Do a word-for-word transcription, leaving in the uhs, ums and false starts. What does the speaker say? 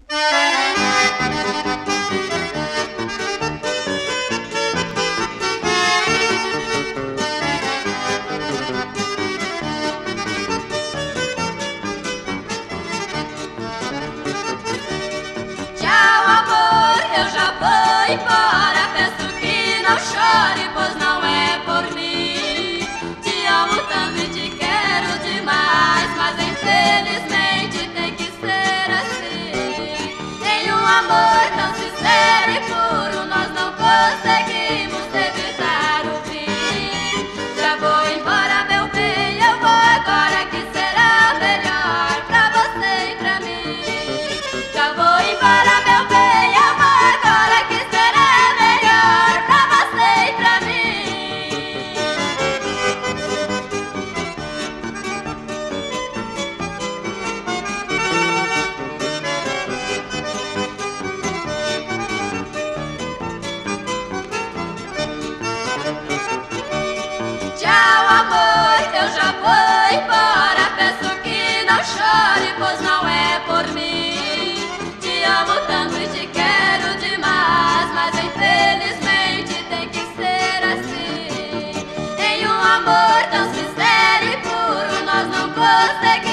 Tchau, amor, eu já vou embora. Peço que não chore, pois não é por mim. Te amo tanto e te quero demais, mas infelizmente tem que ser assim. Em um amor tão sincero e puro, nós não conseguimos evitar o fim. Já vou embora, meu bem, eu vou agora, que será melhor pra você e pra mim. Já vou embora, meu bem, eu vou agora, que será melhor pra você e pra mim. Tchau, amor, eu já vou embora. Peço que não chore, pois não é por mim. Te amo tanto e te quero demais, mas infelizmente tem que ser assim. Em um amor tão sincero e puro, nós não conseguimos